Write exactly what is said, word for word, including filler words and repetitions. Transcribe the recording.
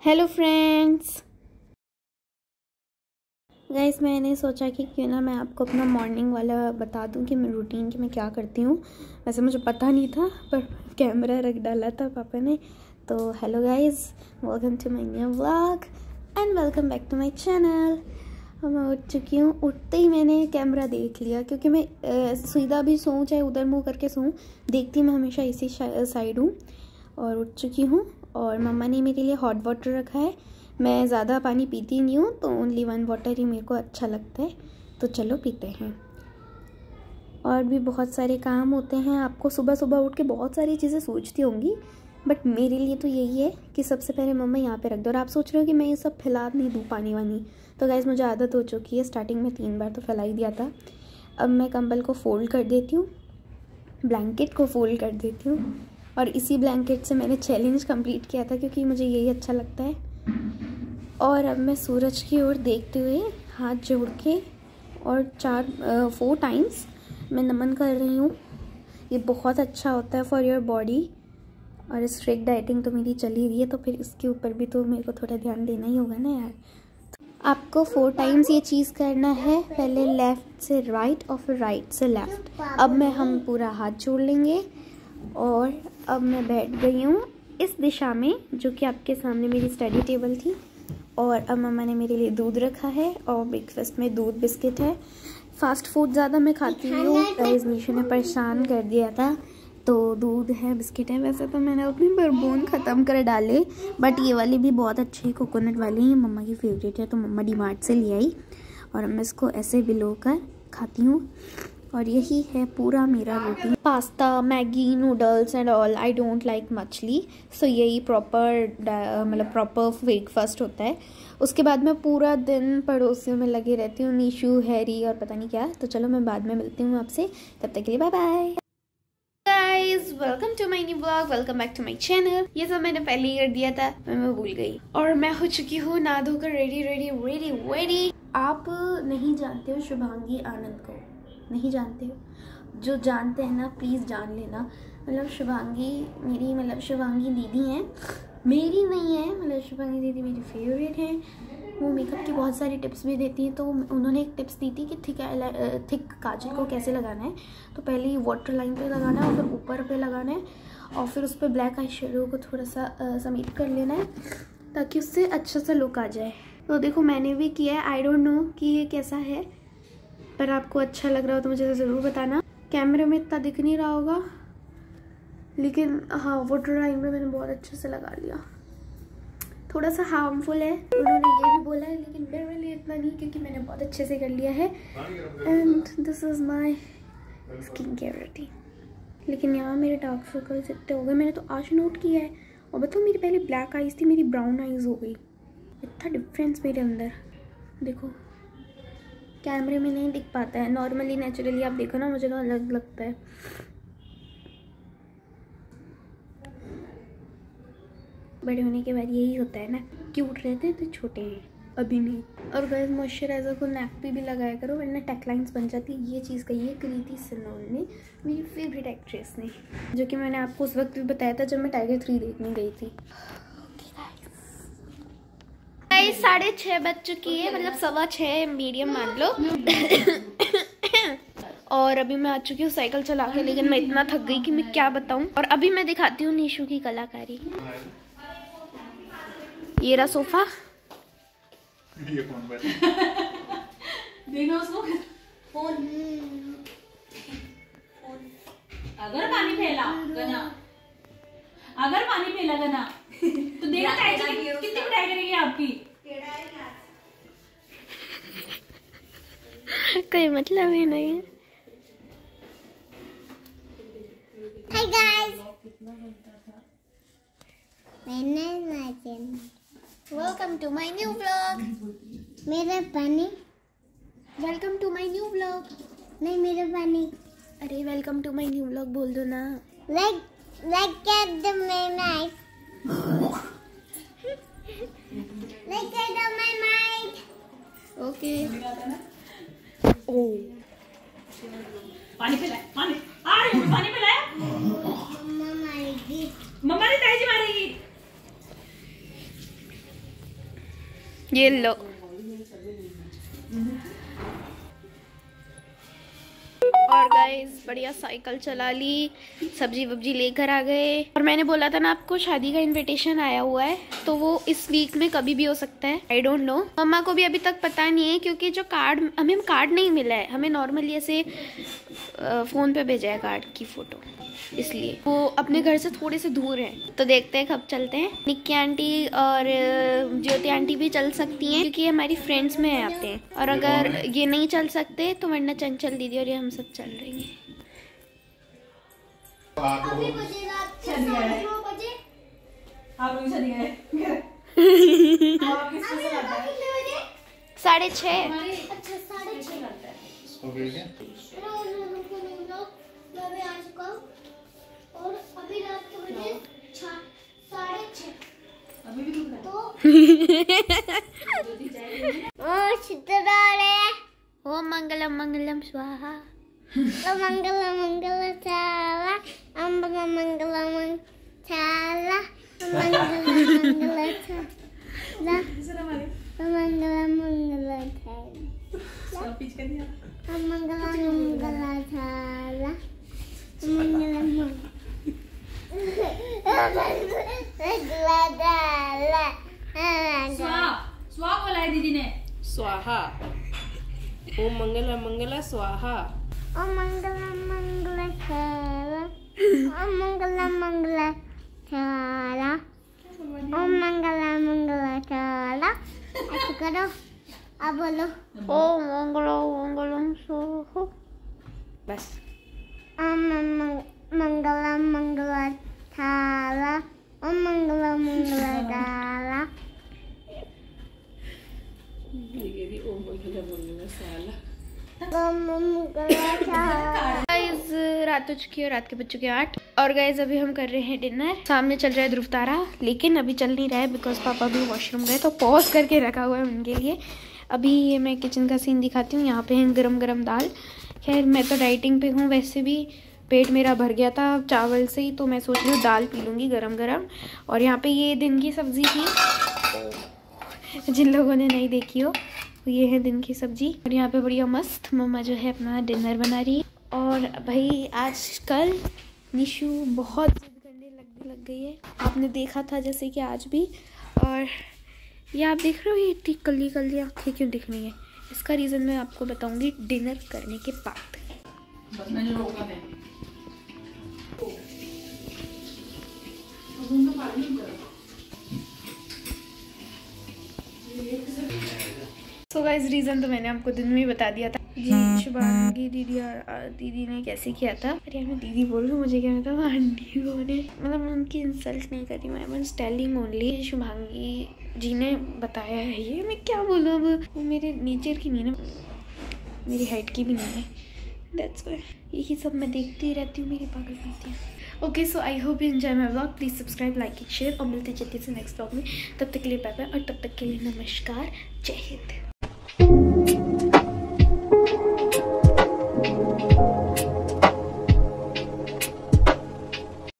Hello friends, guys मैंने सोचा कि क्यों ना मैं आपको अपना मॉर्निंग वाला बता दूं कि मैं रूटीन की मैं क्या करती हूँ। वैसे मुझे पता नहीं था पर कैमरा रख डाला था पापा ने। तो hello guys, welcome to my new vlog and welcome back to my channel. मैं उठ चुकी हूँ। उठते ही मैंने कैमरा देख लिया क्योंकि मैं सीधा भी सोऊं चाहे उधर मुँह करके सोऊं, देखती मैं हमेशा इसी साइड हूँ। और उठ चुकी हूँ और मम्मा ने मेरे लिए हॉट वाटर रखा है। मैं ज़्यादा पानी पीती नहीं हूँ तो ओनली वन वाटर ही मेरे को अच्छा लगता है, तो चलो पीते हैं। और भी बहुत सारे काम होते हैं। आपको सुबह सुबह उठ के बहुत सारी चीज़ें सोचती होंगी, बट मेरे लिए तो यही है कि सबसे पहले मम्मा यहाँ पे रख दो। और आप सोच रहे हो कि मैं ये सब फैला नहीं दूँ पानी वानी, तो गाइस मुझे आदत हो चुकी है। स्टार्टिंग में तीन बार तो फैला ही दिया था। अब मैं कंबल को फोल्ड कर देती हूँ, ब्लैंकेट को फोल्ड कर देती हूँ। और इसी ब्लैंकेट से मैंने चैलेंज कंप्लीट किया था क्योंकि मुझे यही अच्छा लगता है। और अब मैं सूरज की ओर देखते हुए हाथ जोड़ के और चार फोर टाइम्स मैं नमन कर रही हूँ। ये बहुत अच्छा होता है फॉर योर बॉडी। और स्ट्रिक्ट डाइटिंग तो मेरी चल ही रही है, तो फिर इसके ऊपर भी तो मेरे को थोड़ा ध्यान देना ही होगा ना यार। आपको फोर टाइम्स ये चीज़ करना है, पहले लेफ़्ट से राइट और फिर राइट से लेफ़्ट। अब मैं हम पूरा हाथ जोड़ लेंगे और अब मैं बैठ गई हूँ इस दिशा में जो कि आपके सामने मेरी स्टडी टेबल थी। और अब मम्मा ने मेरे लिए दूध रखा है और ब्रेकफास्ट में दूध बिस्किट है। फास्ट फूड ज़्यादा मैं खाती हूँ, गाइस मीशू ने परेशान कर दिया था, तो दूध है बिस्किट है। वैसे तो मैंने अपनी बरबून ख़त्म कर डाले, बट ये वाली भी बहुत अच्छी है, कोकोनट वाली है, मम्मा की फेवरेट है, तो मम्मा डी मार्ट से ले आई और मैं इसको ऐसे भिगो कर खाती हूँ। और यही है पूरा मेरा routine. Pasta, Maggi, noodles and all I don't like मछली, सो यही प्रॉपर मतलब प्रॉपर ब्रेकफास्ट होता है। उसके बाद मैं पूरा दिन पड़ोसियों में लगी रहती हूँ, नीशू, हैरी और पता नहीं क्या। तो चलो मैं बाद में मिलती हूँ आपसे, तब तक के लिए bye bye guys. Welcome to my new blog, welcome back to my channel. ये सब मैंने पहले ही कर दिया था, मैं, मैं भूल गई। और मैं हो चुकी हूँ नहा धोकर रेडी रेडी रेडी रेडी। आप नहीं जानते हो शुभांगी आनंद को, नहीं जानते हो? जो जानते हैं ना प्लीज़ जान लेना। मतलब शुभांगी मेरी मतलब शुभांगी दीदी हैं, मेरी नहीं है। मतलब शुभांगी दीदी मेरी फेवरेट है। वो मेकअप की बहुत सारी टिप्स भी देती हैं। तो उन्होंने एक टिप्स दी थी कि थिक थिक काजल को कैसे लगाना है। तो पहले ही वाटर लाइन पे लगाना है और फिर ऊपर पे लगाना है और फिर उस पर ब्लैक आई शेडो को थोड़ा सा समेट कर लेना है ताकि उससे अच्छा सा लुक आ जाए। तो देखो मैंने भी किया है, आई डोंट नो कि ये कैसा है, पर आपको अच्छा लग रहा हो तो मुझे ज़रूर बताना। कैमरे में इतना दिख नहीं रहा होगा, लेकिन हाँ वाटर लाइन में मैंने बहुत अच्छे से लगा लिया। थोड़ा सा हार्मफुल है, उन्होंने ये भी बोला है, लेकिन मेरे लिए इतना नहीं क्योंकि मैंने बहुत अच्छे से कर लिया है। And this is my skin care routine. लेकिन यहाँ मेरे डार्क सर्कल्स इतने हो गए, मैंने तो आज नोट किया है। और बताओ मेरी पहले ब्लैक आइज़ थी, मेरी ब्राउन आइज़ हो गई। इतना डिफरेंस मेरे अंदर देखो, कैमरे में नहीं दिख पाता है। नॉर्मली नेचुरली आप देखो ना, मुझे तो अलग लगता है। बड़े होने के बाद यही होता है ना, क्यूट रहते हैं तो छोटे हैं, अभी नहीं। और गाइस मॉइस्चराइजर को नेक पे भी लगाया करो वरना टेक लाइन्स बन जाती है। ये चीज़ कही है कृति सनोल ने, मेरी फेवरेट एक्ट्रेस ने, जो कि मैंने आपको उस वक्त भी बताया था जब मैं टाइगर थ्री देखने गई थी। साढ़े छः बज चुकी है, मतलब सवा छः मीडियम मान लो। और अभी मैं आ चुकी हूँ साइकिल चला के, लेकिन मैं इतना थक गई कि मैं क्या बताऊँ। और अभी मैं दिखाती हूँ नीशू की कलाकारी। ये रहा सोफा। देखो उसको फोन। अगर पानी फैला गना, अगर पानी फैला गना तो देखो कितनी पिटाई करेगी आपकी। कोई मतलब ही नहीं है। Hi guys, welcome to my new vlog. मेरा पानी। Welcome to my new vlog. नहीं मेरा पानी। अरे welcome to my new vlog बोल दो ना। Like, like at the my mic. Like at the my mic. Okay. ओ पानी पिलाया, पानी आ रही हूँ, पानी पिलाया। मम्मा मारेगी। मम्मा ने ताई जी मारेगी। ये लो। और गाइस बढ़िया साइकिल चला ली, सब्जी वब्जी लेकर आ गए। और मैंने बोला था ना आपको शादी का इनविटेशन आया हुआ है, तो वो इस वीक में कभी भी हो सकता है, आई डोंट नो। मम्मा को भी अभी तक पता नहीं है, क्योंकि जो कार्ड हमें कार्ड नहीं मिला है, हमें नॉर्मली ऐसे फ़ोन पे भेजा है कार्ड की फ़ोटो, इसलिए वो अपने घर से थोड़े से दूर हैं। तो देखते हैं कब चलते हैं। निक्की आंटी और ज्योति आंटी भी चल सकती हैं, क्योंकि हमारी फ्रेंड्स में आते हैं। और अगर ये नहीं चल सकते तो वरना चंचल दीदी और ये हम सब चल रही हैं। साढ़े छः और अभी रात के बजे साढ़े छः। अभी भी रुक रहा है। ओ चित्राले ओम मंगलम मंगलम स्वाहा, ओम मंगलम मंगलम चाला, ओम मंगलम मंगलम चाला, ओम मंगलम मंगलम चाला, ओम मंगलम मंगलम चाला, ओम मंगलम मंगलम चाला, मंगलम स्वाहा स्वाहा बोला है दीदी ने। स्वाहा, ओम मंगला मंगला स्वाहा, ओम मंगलम मंगला चाला, ओम मंगलम मंगला चाला, ओम मंगलम मंगला चाला। ऐसे करो, अब बोलो ओम मंगलम मंगलम स्वाहा। बस ओम मंगलम मंगला चाला, ओम मंगलम मंगला चाला। ये भी ओम मंगला मंगला साला। गाइस रात हो चुकी है, रात के बज चुके हैं आठ। और गाइस अभी हम कर रहे हैं डिनर। सामने चल रहा है ध्रुव तारा, लेकिन अभी चल नहीं रहा है बिकॉज पापा भी वॉशरूम गए, तो पॉज करके रखा हुआ है उनके लिए। अभी ये मैं किचन का सीन दिखाती हूँ। यहाँ पे है गरम गरम दाल। खैर मैं तो डाइटिंग पे हूँ, वैसे भी पेट मेरा भर गया था चावल से ही, तो मैं सोच रही हूँ दाल पी लूँगी गरम गरम। और यहाँ पे ये दिन की सब्ज़ी थी, जिन लोगों ने नहीं देखी हो, ये है दिन की सब्जी। और यहाँ पे बढ़िया मस्त मम्मा जो है अपना डिनर बना रही है। और भाई आजकल निशु बहुत जिद करने लग लग गई है, आपने देखा था जैसे कि आज भी। और ये आप देख रहे हो ये इतनी कली कली आँखें क्यों दिख रही है, इसका रीज़न मैं आपको बताऊंगी डिनर करने के बाद। बस मैंने रोका है। सो गाइस रीज़न तो मैंने आपको दिन में ही बता दिया था जी। शुभांगी दीदी और दीदी ने कैसे किया था। अरे मैं दीदी बोल रही हूँ, मुझे क्या पता आंटी को ने, मतलब मैं उनकी इंसल्ट नहीं कर रही हूँ, I am telling only. Shubhangi ji ने बताया है, ये मैं क्या बोलूँ, अब वो मेरे नेचर की नहीं ना, मेरी हाइट की भी नहीं है, दैट्स व्हाई। यही सब मैं देखती ही रहती हूँ, मेरी पागल करती है। Okay so I hope you enjoy my vlog. Please subscribe, like, share और मिलते जल्दी से नेक्स्ट व्लॉग में। तब तक के लिए बाय बाय, और तब तक के लिए नमस्कार, जय हिंद।